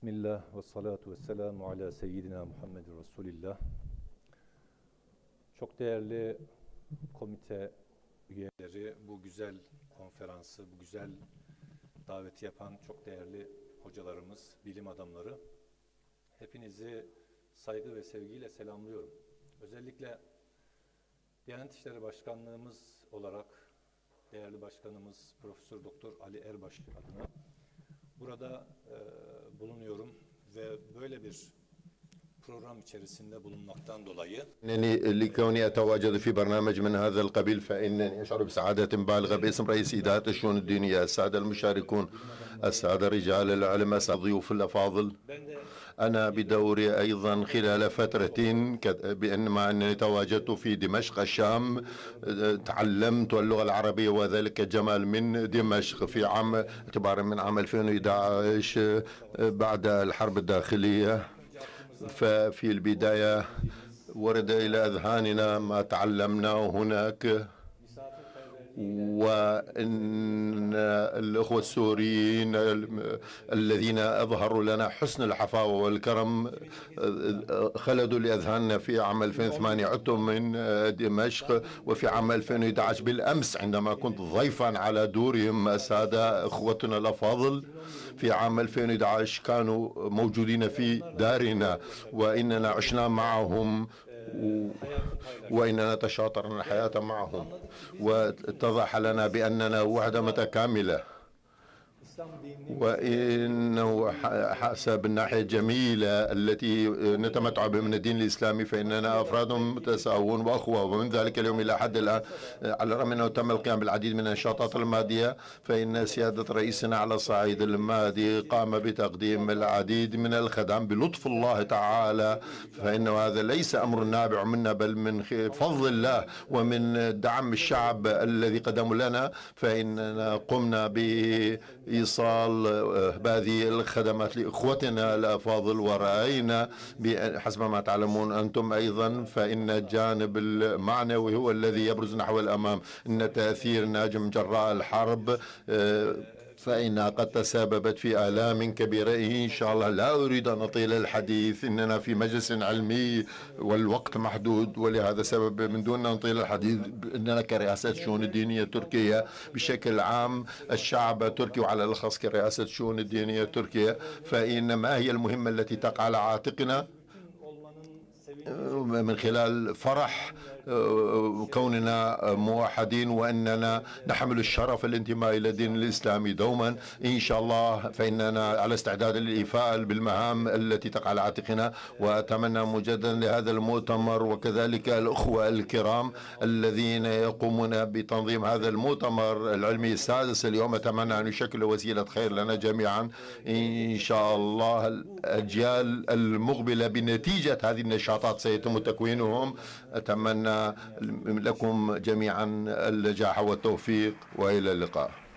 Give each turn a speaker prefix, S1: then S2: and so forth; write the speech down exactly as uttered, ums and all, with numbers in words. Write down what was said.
S1: Bismillah ve salatu ve selamu ala seyyidina Muhammed Resulillah. Çok değerli komite üyeleri, bu güzel konferansı, bu güzel daveti yapan çok değerli hocalarımız, bilim adamları, hepinizi saygı ve sevgiyle selamlıyorum. Özellikle Diyanet İşleri Başkanlığımız olarak değerli başkanımız Profesör Doktor Ali Erbaş adına burada e, bulunuyorum ve böyle bir program içerisinde bulunmaktan dolayı
S2: إنني لكوني أتواجد في برنامج من هذا القبيل فإنني أشعر بسعادة بالغة باسم رئيس إدارة الشؤون الدينية، السادة المشاركون، السادة رجال العلم، السادة الضيوف الأفاضل. أنا بدوري أيضا خلال فترة بأن مع أنني تواجدت في دمشق الشام تعلمت اللغة العربية وذلك جمال من دمشق في عام اعتبارا من عام ألفين وأحد عشر بعد الحرب الداخلية. ففي البداية ورد إلى أذهاننا ما تعلمناه هناك، وإن الأخوة السوريين الذين أظهروا لنا حسن الحفاوة والكرم خلدوا لأذهاننا في عام ألفين وثمانية. عدت من دمشق وفي عام ألفين وأحد عشر بالأمس عندما كنت ضيفا على دورهم السادة أخوتنا الأفاضل في عام ألفين وأحد عشر كانوا موجودين في دارنا، وإننا عشنا معهم وإننا تشاطرنا الحياة معهم، واتضح لنا بأننا وحدة متكاملة، وإنه حسب الناحية الجميلة التي نتمتع بها من الدين الإسلامي فإننا أفراد متساوون وأخوة. ومن ذلك اليوم إلى حد الآن على الرغم أنه تم القيام بالعديد من النشاطات المادية فإن سيادة رئيسنا على الصعيد المادي قام بتقديم العديد من الخدمات بلطف الله تعالى، فإنه هذا ليس أمر نابع منا بل من فضل الله ومن دعم الشعب الذي قدموا لنا، فإننا قمنا بإيصال بهذه الخدمات لإخوتنا الأفاضل. ورأينا حسب ما تعلمون أنتم أيضا فإن الجانب المعنوي هو الذي يبرز نحو الأمام. إن تأثير ناجم جراء الحرب فإنها قد تسببت في آلام كبيرة. إن شاء الله لا أريد أن أطيل الحديث، إننا في مجلس علمي والوقت محدود، ولهذا السبب من دون أن نطيل الحديث إننا كرئاسة الشؤون الدينية التركية بشكل عام الشعب التركي وعلى الأخص كرئاسة الشؤون الدينية التركية فإن ما هي المهمة التي تقع على عاتقنا من خلال فرح كوننا موحدين وأننا نحمل الشرف الانتماء إلى الدين الإسلامي دوما. إن شاء الله فإننا على استعداد للإيفاء بالمهام التي تقع على عاتقنا. وأتمنى مجددا لهذا المؤتمر وكذلك الأخوة الكرام الذين يقومون بتنظيم هذا المؤتمر العلمي السادس اليوم، أتمنى أن يشكل وسيلة خير لنا جميعا إن شاء الله. الأجيال المقبلة بنتيجة هذه النشاطات سيتم تكوينهم. أتمنى لكم جميعا النجاح والتوفيق وإلى اللقاء.